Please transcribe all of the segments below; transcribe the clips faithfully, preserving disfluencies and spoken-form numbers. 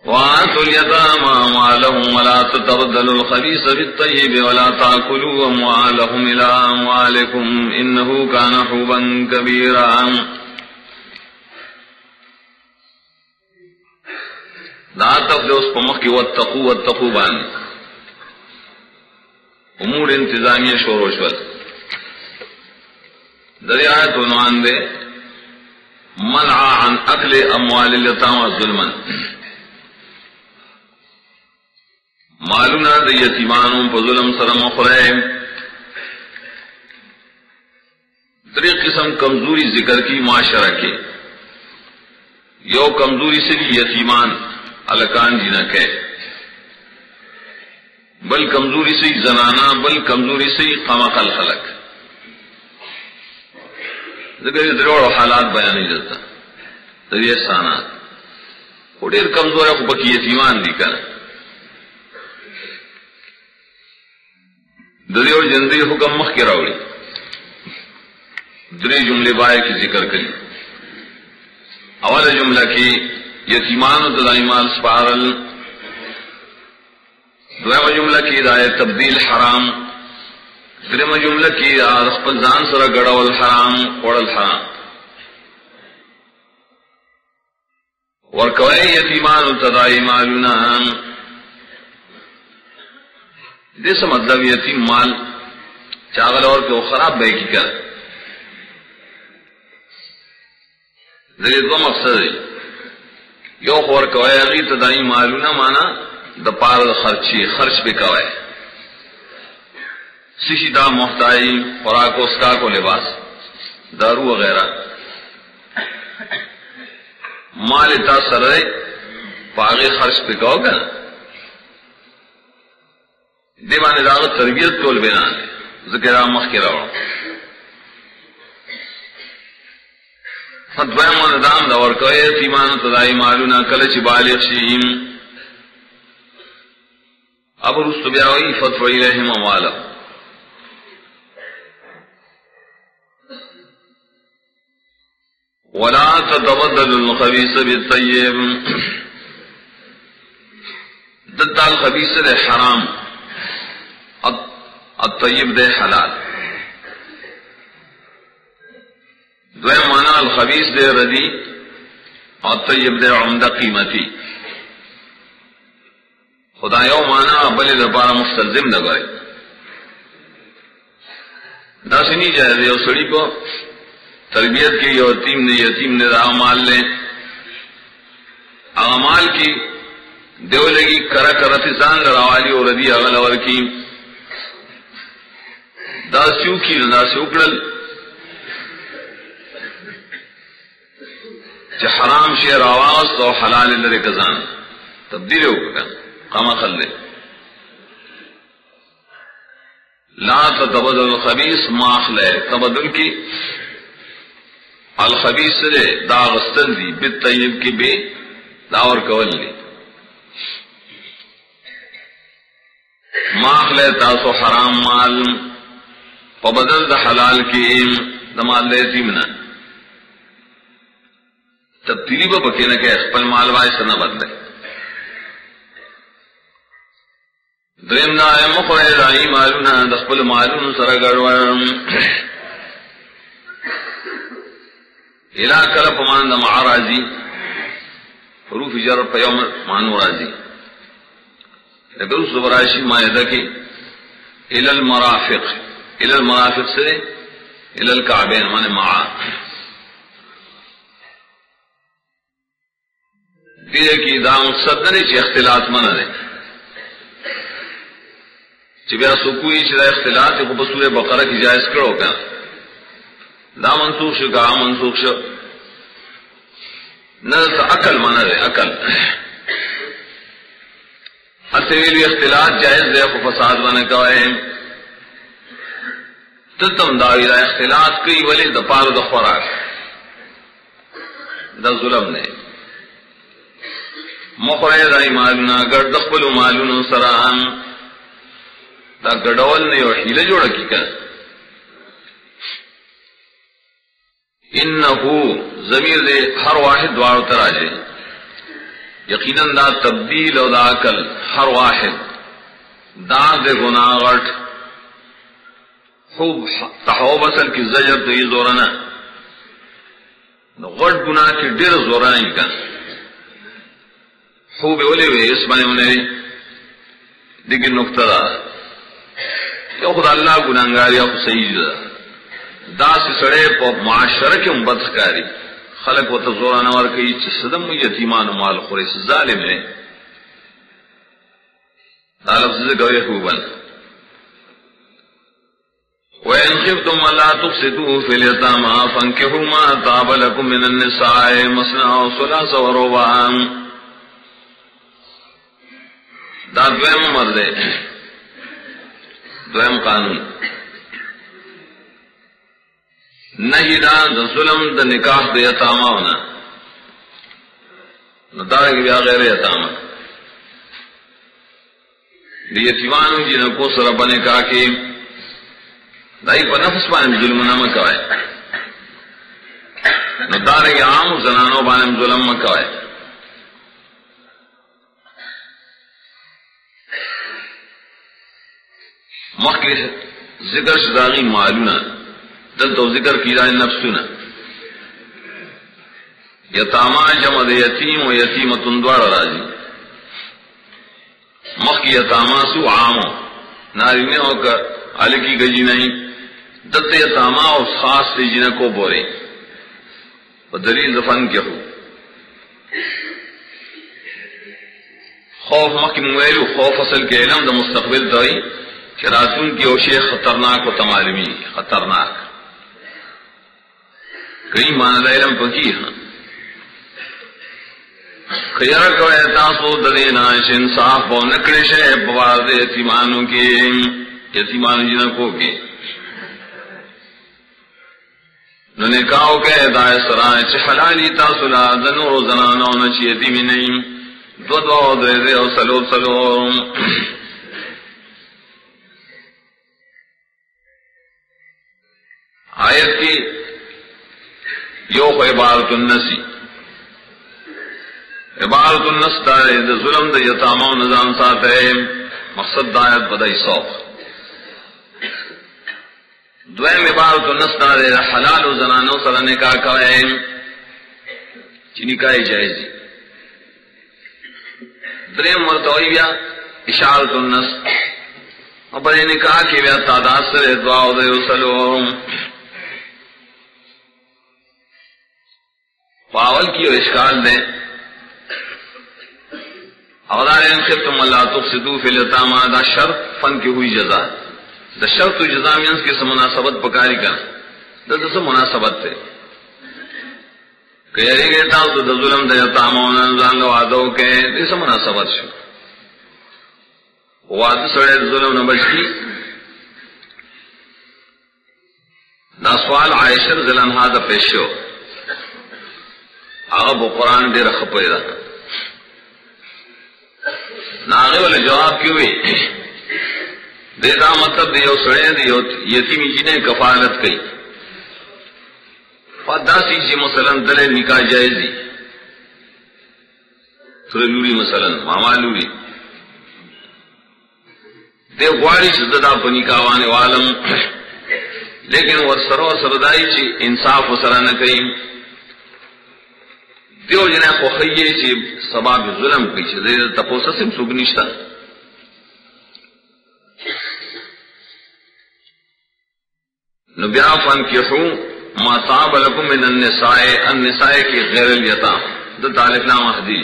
وآتوا اليتامى أموالهم ولا تتبدلوا الخبيث بالطيب ولا تأكلوا أموالهم إلى أموالكم إنه كان حوبا كبيرا. دا تفد اس پمخ کی واتقوا واتقوا بان امور انتظامیہ شور و شور دریایت عنوان دے منع عن اکل اموال الیتامى ظلما. معلومات یتیمانوں پر ظلم سرم خرائے. دری قسم کمزوری ذکر کی معاشرہ کے. یو کمزوری سے یتیمان الکان جی نہ کہ بل کمزوری سے زنانہ بل کمزوری سے خامق الخلق. ذکر دروڑ حالات بیان نہیں جاتا دری احسانات وہ ڈیر کمزور ہے بکی یتیمان دی کر دری اور جندری حکم مخ کے راوڑی دری جملے بائے کی ذکر کری. اول جملہ کی یتیمان و تدائیمال سپارل. دویم جملہ کی ہدایت تبدیل حرام. دریم جملہ کی رخپل زان سر گڑول حرام وڑل حرام. ورکوئے یتیمان و تدائیمالنا دیسا مطلب یتیم مال چاغل اور کہ وہ خراب بے کی کر ذریعہ دو مقصد ہے. یو خور کوئے اغی تدائی معلونا مانا دا پار دا خرچی خرچ پہ کوئے سشی دا محتائی خوراک و اسکاک و لباس دارو وغیرہ مال تا سر رہے پاگے خرچ پہ کہو گا دیوانے داغت تربیت تول بینان ذکر آمخ کے روڑ فتوائم و ندام دا ورکوئے یتیمان تدائی معلونا کلچ بالغ شیم. اب رست بیاوئی فتوئی رحم والا ولا تتبدل الخبیث بالطیب. دتا الخبیث دے حرام الطیب دے حلال. دویم مانا الخبیث دے ردی اور طیب دے عمدہ قیمتی. خدا یو مانا بلی دربارہ مستلزم نہ گئے داسی نہیں جائے دے سڑی کو تربیت کی یتیم نے یتیم نے راہ مال لے اعمال کی دیو لگی کرا کرتی زان لڑاوالی اور ردی اغل اور کی داسیو کی داسیو اکڑل حرام شیر آواز تو حلال لرے کزان تبدیل ہو گا قاما خلے. لا تتبدل الخبیث ماخلے تبدل کی الخبیث سے دا غستن دی بالطیب کی بے داور کول لی ماخلے تاسو حرام مال فبدل دا حلال کی دمال لیتی منا تبدیلی با بکی نہ کہ اخپل مال بائی سر نہ بدلے. دریم نا اے مخوئے رائی مالونا دخپل مالون سر گروان الہ کلپ مان دا مع راضی حروف جر پیوم مانو راضی لیکن اس برائشی مائدہ کی الى المرافق الى المرافق سے الى الكعبین مان معا دیئے کی دا مقصد نہیں چی اختلاط منع دے چی بیا سکوئی چی دا اختلاط کو بسور بقرہ کی جائز کرو کیا دا منسوخ شو کہا منسوخ شو نظر اکل منع دے اکل اتویلی اختلاط جائز دے کو فساد بنے کوئے تتم داوی دا اختلاط کئی ولی دا پار دا خوراک دا ظلم نے مخوئے دائی مالونا گرد دخبلو مالونا سران دا گڑول نے اور حیلہ جوڑا کی کر انہو ضمیر دے ہر واحد دوارو تراجے یقیناً دا تبدیل او دا عقل ہر واحد دا دے گناہ غٹ خوب تحوب اصل کی زجر تو یہ زورنا غٹ گناہ کی ڈیر زورانی کا خوب اولے ہوئے اس بنے انہیں دیکھیں نقطہ دا یا خدا اللہ گناہگار یا خود صحیح دا دا سی سڑے پا معاشرہ کے مبدخکاری خلق و تزورانا ورکی چی صدم یتیمان و مال خوریس ظالم ہے دا لفظ سے گوئے خوبا وَإِنْ خِفْتُمْ أَلَّا تُقْسِطُوا فِي الْيَتَامَى فَانكِحُوا مَا طَابَ لَكُم مِّنَ النِّسَاءِ مَثْنَىٰ وَثُلَاثَ وَرُبَاعًا دا دویم امر دے دویم قانون نہیں دا دا ظلم دا نکاح دا یتامہ ہونا ندارے کی بیا غیر یتامہ دی یتیمانوں جنہوں کو سر بنے کہا کہ دائی پا نفس بانم ظلم نہ مکوائے ندارے کی عام زنانوں بانم ظلم مکوائے مخی ذکر شداغی معلونا دل تو ذکر کی رائے نفسنا یتاما جمع دے یتیم و یتیمتن دوار راجی مخی یتاما سو عامو نارینے ہو کر علکی گجی نہیں دل یتاما اور خاص سے جنہ کو بورے و دلیل دفن کیا ہو خوف مخی مویلو خوف اصل کے علم دا مستقبل دائی کہ راتون کی اوشے خطرناک و تمالمی خطرناک کئی معنی دا علم پکی ہاں خیرہ کو احتاسو درینا انصاف بو نکڑے شے بوارد یتیمانوں کے یتیمانوں جنہ کو کے نو نکاو کے دائے سرائے چھ حلالی تاسولا دنور و زنانوں نچ یتیمی نہیں دو دو دے دے و سلو سلو آیت کی یوخ عبارت النسی عبارت النس دا ظلم دا یتامہ و نظام ساتھ ہے مقصد دا آیت بدائی سوخ دویم عبارت النس دا حلال و زنانو سر نکاح کرائے چی نکاح جائزی دریم مرتوی بیا اشارت النس اور بڑے نکاح کی بیا تعداد سر دعا و دے وسلوم پاول کی اور اشکال دیں اغدار ان خفتم اللہ تقسطوا فی الیتامى دا شرط فن کی ہوئی جزا دا شرط و جزا مینس کی مناسبت پکاری کا دا دا سب مناسبت تے کہ یری گئے تا تو دا ظلم دا یتامہ ونزان وعدو کے دا سب مناسبت شو وعد سڑے ظلم نبچ کی دا سوال عائشہ رضی اللہ عنہا دا پیشو آغا قرآن دے رخ پیدا ناغے والے جواب کیوں ہوئی دے دا مطلب دیو سڑے دیو یتیمی جی نے کفالت کی فادا سی جی مثلا دلے نکاح جائزی تھوڑے لوری مثلا ماما لوری دے غواری شددا پا نکاح وانے والم لیکن ورسر و سردائی چی انصاف و سرانہ کئی دیو جنہ کو خیئے چی سباب ظلم کی چی دے تپوسا سم سوگ نشتا نبیع فانکحو ما طاب لکم من النساء النساء کی غیر الیتام دا تعالیٰ نام احدی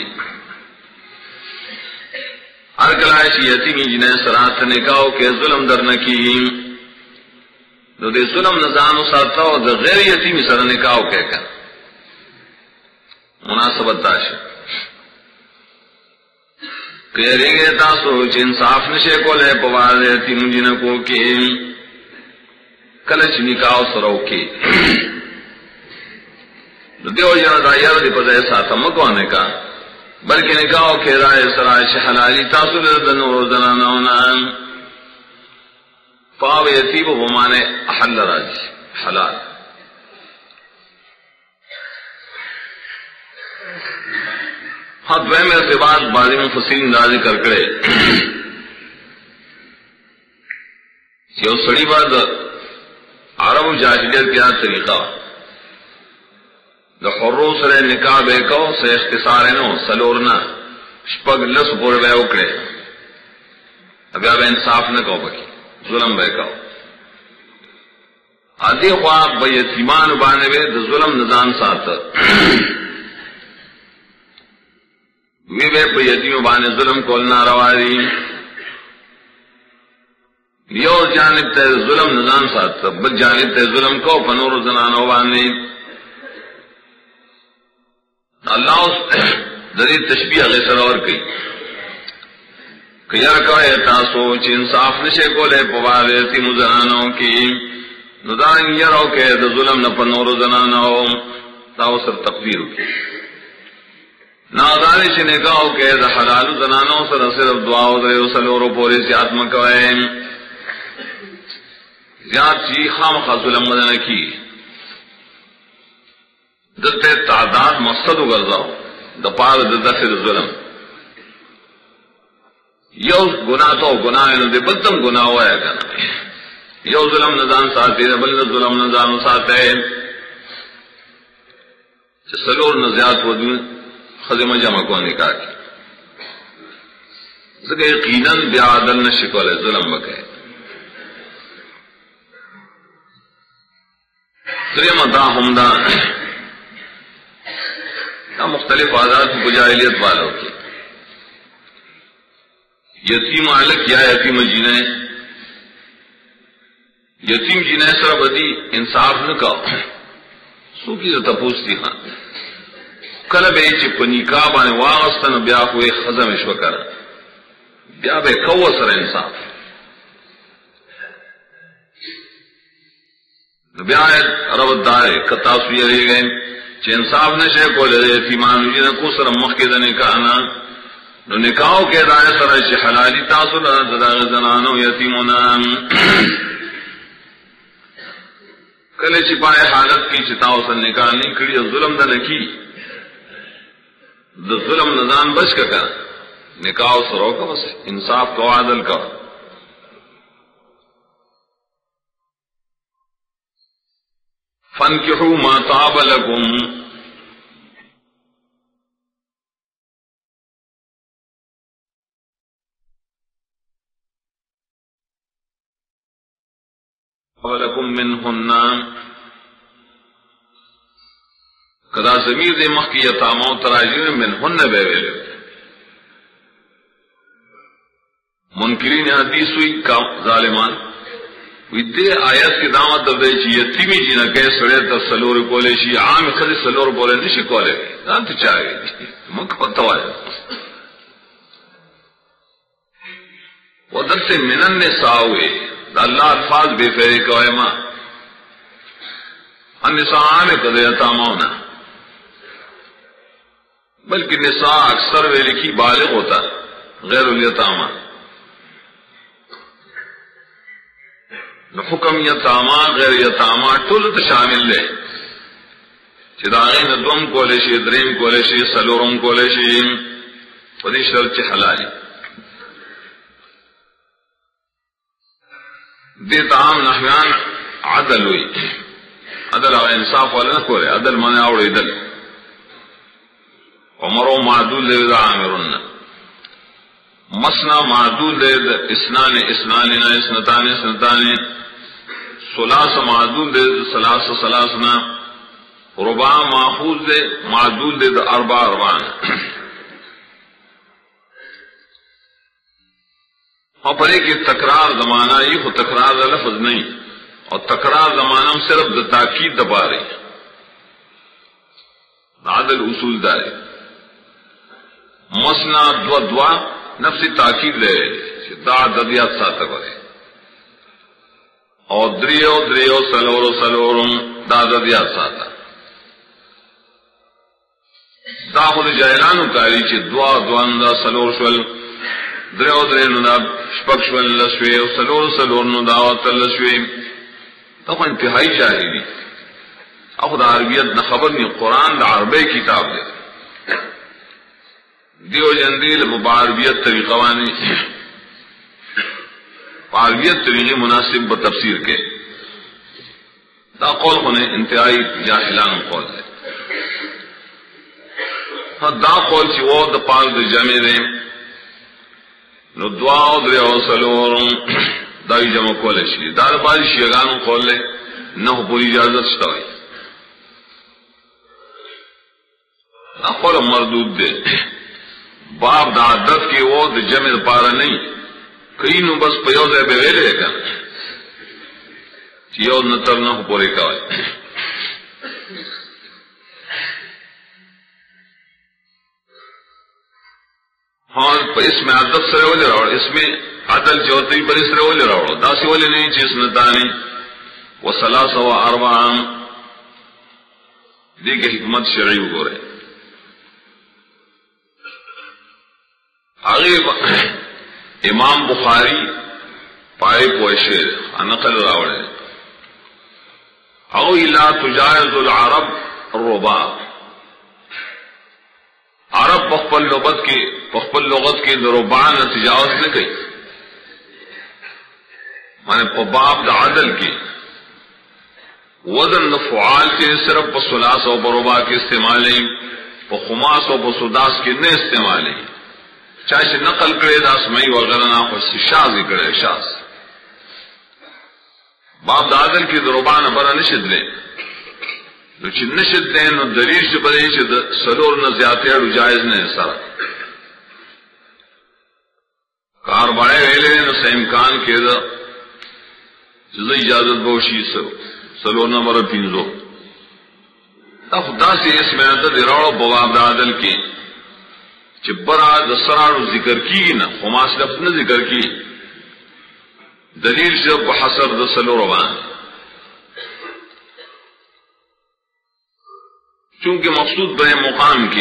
ارکلائے چی یتیمی جنہ سرات نکاو کے ظلم در نکی دو دے ظلم نظام ساتھاو دا غیر یتیمی سر نکاو کے کر مناسبت داش کہرے گے تاسو چ انصاف نشے کو لے پوار تین جن کو کہ کلچ نکاح سرو کے دیو جن دایر دی پدے ساتھ مکوانے کا بلکہ نکاح کے رائے سرائے حلالی تاسو دن و زنانونا پاو یتیب و مانے احل راج حلال ہاں دویم ارتباط بعض مفسرین دا ذکر کرے یو سڑی بعد عرب جاہلیت کیا طریقہ دا حرو سرے نکاح بے کو سے اختصار نو سلورنا شپگ لس پور بے اکڑے ابھی اب انصاف نہ کہو بکی ظلم بے کہو آدھی خواب بے یتیمان بانے بے دا ظلم نظام ساتھ وی بے پہ یتیم بانے ظلم کولنا رواری یو جانب تے ظلم نظام ساتھ بل جانب تے ظلم کو پنور زنانو بانے اللہ اس ذریع تشبیح غیصر اور کی کہ یرکو احتاسو چی انصاف نشے کو لے پوال یتیم زنانو کی ندان یرو کہ دا ظلم نا پنور زنانو تاو سر تقدیر کی نادانی چی نکاو کہ دا حلال زنانو سر صرف دعاو دے سلورو پوری سیات مکوئے زیاد چی خام خاص ظلم مدن کی دلتے تعداد مقصد گرزاو دا پار دا دفر ظلم یو گناہ تو گناہ نو دے بدم گناہ ہوا ہے کنا یو ظلم نظام ساتھی دے بلد ظلم نظام ساتھ ہے سلور نزیات ودون خزم جمع کو نکاح کی ذکر یقیناً بیا عدل نشکول ہے ظلم بکے دریم دا ہمدا مختلف عادات کو جاہلیت والوں کی یتیم علق یا یتیم جینے یتیم جینے سر بدی انصاف نہ کہو سو کی تو پوچھتی ہاں کل بے چپ نکاح بانے واغستن بیا ہوئے خزم اشوکر بیا بے کو سر انصاف بیا رب دارے کتاسوی رہی گئے چھ انصاف نشے کو لے یتیمان جینے کو سر مخید نکاحنا نو نکاحو کے دائے سر چھ حلالی تاسو لداغ زنانو یتیمونا کلے چھ پائے حالت کی چتاو سر نکاح نہیں کری ظلم دا نکی دا ظلم نظام بچ کا کر نکاح سرو کا بس انصاف کو عادل کا فانکحوا ما طاب لکم ولکم منہن کدا ضمیر دے مخ کی یتاماں تراجی منہن بے ویلے منکرین حدیث ہوئی کا ظالمان وی دے آیت کی دعوت دے چی یتیمی جی نہ کہے سڑے تا سلور کولے شی عام خد سلور بولے نشی کولے نام تو چاہے مک پتہ ہے ودر سے منن نساء ہوئے اللہ الفاظ بے فیرے کوئے ماں النساء عام قدر یتامونا بلکہ نساء اکثر وے لکھی بالغ ہوتا غیر الیتامہ حکم یتاما غیر یتاما ٹولت شامل لے چداغین دوم کولشی دریم کولشی سلورم کولشی ودی شرط حلالی دی تمام نحویان عدل ہوئی عدل اور انصاف والا نہ کولے عدل مانے اور عدل عمرو معدول دے دا عامرن مسنا معدول دے اسنان اسنان اسنتان اسنتان سلاس معدول دے سلاس سلاسنا ربع ماخوذ دے معدول دے اربع اربعان اور پر ایک تکرار زمانہ یہ ہو تکرار لفظ نہیں اور تکرار زمانہ صرف دا تاکید دبا رہی عدل اصول دارے مسنا دو دعا نفسی تاکید لے دا عددیات ساتھ کرے اور دریو دریو سلورو سلورم دا عددیات ساتھ دا خود جاہلانو کاری چی دعا دوان دا سلور شول دریو دریو نو دا شپک شول لسوی و سلور سلور نو داوات لسوی دا خود انتہائی جاہلی دی اخو دا عربیت نا خبر نہیں قرآن دا عربی کتاب دے دیو جندیل مباربیت طریقہ وانی عربیت طریقے مناسب ب تفسیر کے دا قول خنے انتہائی جاہلان قول ہے. ہاں دا قول چی وہ دا پاک دا جمع دے نو دعا او درے او سلورم داوی جمع قول شی دا دا بازی شیگانو قول لے نہ پوری اجازت شتاوئی دا قول مردود دے. باب دا عدد کے وہ دا جمع دا پارا نہیں کئی نو بس پیو دے بے ویلے کن چیو نتر نہ پورے کوائی. ہاں اس میں عدد سرے والے راوڑ اس میں عدل چوتری پر اس سرے والے راوڑ داسی والے نہیں چیز نتانی وہ سلاسہ و اربعام دیکھ حکمت شرعی ہو رہے آگے. امام بخاری پائے پوشے نقل راوڑے او الا تجاوز العرب الربا عرب پخپل لغت کے پخپل لغت کے ربا نہ تجاوز نہ کئی مانے باب دا عدل کے وزن فعال کے صرف بسلاس و بربا کے استعمال نہیں خماس و بسداس کے نہ استعمال نہیں چاہے نقل کرے دا اسمائی وغیرہ نہ خو شاز ہی کرے شاز باب دادل کی دروبان برا نشد لے نو چی نشد لے نو دلیل چی بدے چی سلور نہ زیادہ اڑو جائز نے سارا کار بڑے ویلے نو سے امکان کے دا جزا اجازت بوشی سلور نہ برا پینزو تا خدا سے اس میں اندر راڑو بواب دادل کی چی برا دسرارو ذکر کی نا خماس لفظ نہ ذکر کی دلیل سے بحصر دسلو روان چونکہ مقصود بے مقام کے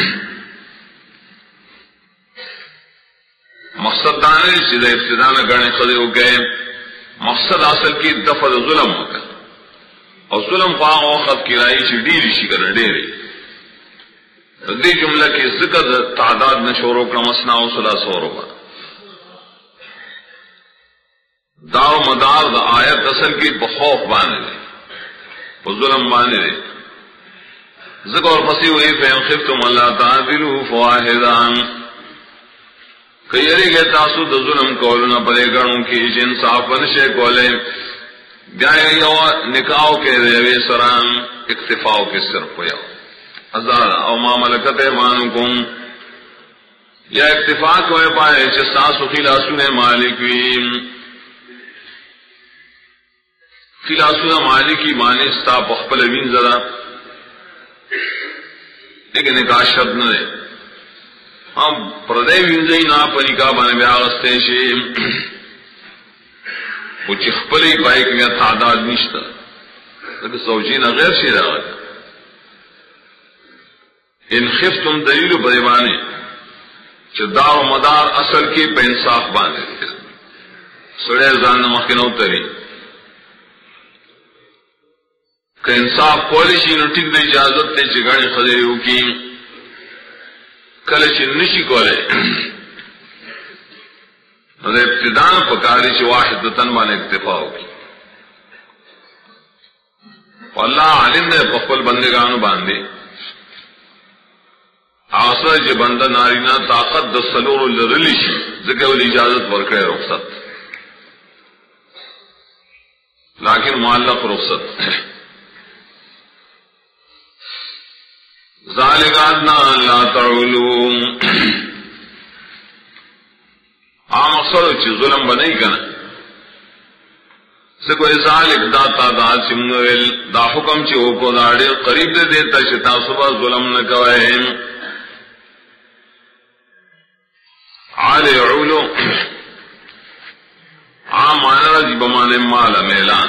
مقصد دانے سیدھا ابتدا میں گڑے خدے ہو گئے مقصد اصل کی دفع ظلم ہوتا اور ظلم خواہ وقت کی رائی چی ڈیری شی کر ڈیری دی جملہ کی ذکر تعداد میں شوروں کا مسنا و صلاح سو روپا داو مدار دا آیت اصل کی بخوف بانے دے وہ ظلم بانے دے ذکر اور پسی ہوئی فیم خفتم اللہ تعدلو فواہدان کئی گئے تاسو دا ظلم کولنا پدے گرنوں کی انصاف بنشے کولے گائے یو نکاو کے ریوے سران اکتفاو کے صرف ہویا ازار او ما ملکت ایمانکم یا اکتفاق ہوئے پائے چھ ساسو خلاسون مالکویم خلاسون مالکی مانے ستا پخپل وین زدہ لیکن نکاح شرط نہ دے ہم پردے وینزئی نا پا نکاح بانے بے آغستے شیم وہ چخپلی پائے کہ میں تعداد نشتا لیکن سوچین غیر شیر آگا ان خفتم دلیل بریبانے چدار و مدار اصل کی پہ انصاف بانے سڑے زان مخینو تری کہ انصاف پالیسی نو ٹک دے اجازت تے چگاڑی خدے ہو کی کلچ نشی کولے ابتدان پکاری چ واحد تن مان اکتفا ہوگی اللہ عالم نے بخل بندگانو باندھے آسر جو بندہ نارینا طاقت د سلور لرلیشی ذکر اجازت ورکڑے رخصت لیکن معلق رخصت ذالک ادنا لا تعلوم عام اکثر چی ظلم بنائی کنا سکو ذالک داتا دا چمگویل دا حکم چی اوکو داڑی قریب دے دیتا شتا صبح ظلم نکوائیم عالی علو عام مانا رجی بمانے مالا میلان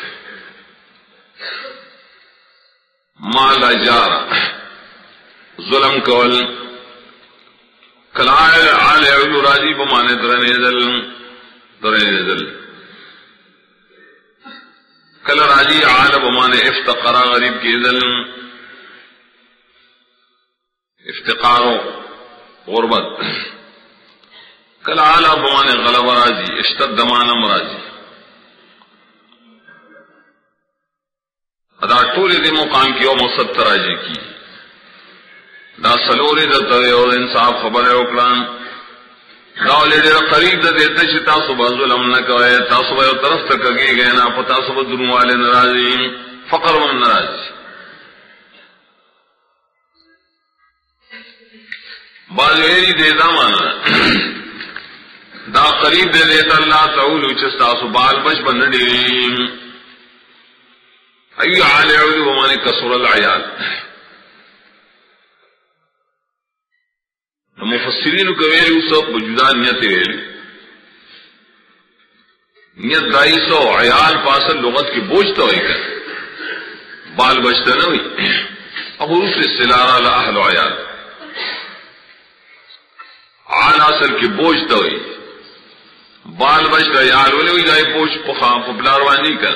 مالا جارا ظلم کول کلائل عالی علو راجی بمانے درنے دل درنے دل کل راجی عالی بمانے افتقرا غریب کی دل افتقارو غربت کل اعلیٰ بمانے غلب راضی اشتد مانم راضی ادا ٹولے دے مقام کی او مقصد تراجی کی دا سلوری دا ترے اور انصاف خبر اکران دا ولی دیر قریب دا دیتا چی تاسو با ظلم نکوئے تاسو با طرف تک اگے گئے نا پا تاسو با درون والے نرازی فقر من نرازی بعض ویری دیتا مانا دا قریب دے دیتا اللہ تعولو چستاسو بال بش بند دیریم ایو عالی عولو ہمانے کسر العیال مفسرین کو ویلی اسو بجدا نیت ویلی نیت دائی سو عیال پاسل لغت کی بوجھتا ہوئی کر بال بچتا نہ ہوئی اب اس استلارہ لأہل عیال عال اصل کی بوجھتا ہوئی بال بچتا عیال ولی ہوئی دائی بوجھ پخام پپلاروانی کر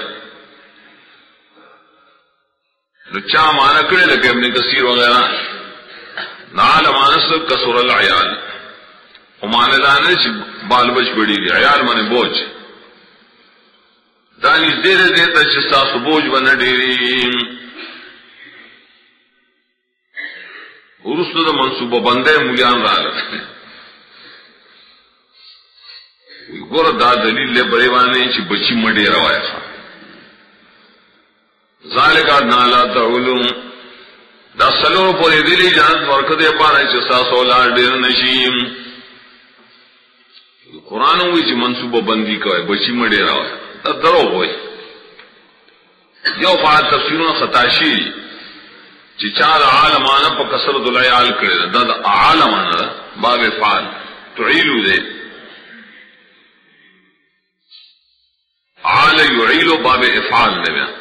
نو چاہ مانا کرے لکے ابن کثیر وغیرہ نال مانس کسر العیال ومانے دانے چھ بال بچ بڑی دی عیال مانے بوجھ دانی دیر دیتا چھ ساس بوجھ بنا دیری ارسل دا منصوبہ بندے مولیان را لکھتے گورا دا دلیل لے بریوانے چھ بچی مڈی روائے خواہ ذالکا نالا تعلم دا سلور پوری دلی جانت مرکد پارا چسا سولار دیر نشیم قرآن ہوئی چی منصوبہ بندی کوئے بچی مڈی روائے دا درو ہوئی یو فعاد تفسیرون خطاشی چی چار عالمانا پا کسر دلعیال کرے دا دا عالمانا باب فعال تعیلو دے عال یعیلو باب افعال دے بیا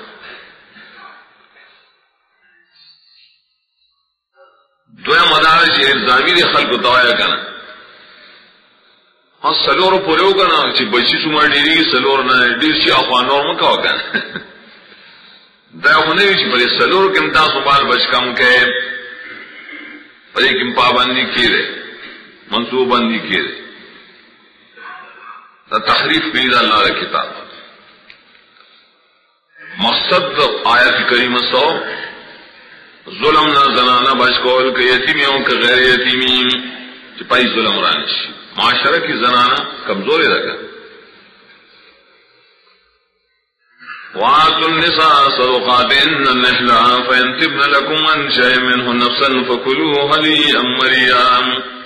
دویا مدار چی الزامی دی خلق دوایا کنا ہاں سلور پوریو کنا چی بچی سمار دیری سلور نا دیر چی آخوانور مکاو کنا دا خونوی چی بلی سلور کم تا سبال بچ کم کئے بلی کم پابندی کی رے منصوب بندی کی رے دا تحریف بید اللہ دا کتاب مقصد آیت کریم سو ظلم نہ زنانہ بچ کول کہ یتیمیوں کہ غیر یتیمین چپائی ظلم رانش معاشرہ کی زنانہ کمزوری رکھا وآتوا النساء صدقاتهن نحلا فإن تبن لكم عن شيء منه نفسا فكلوه هنيئا مريئا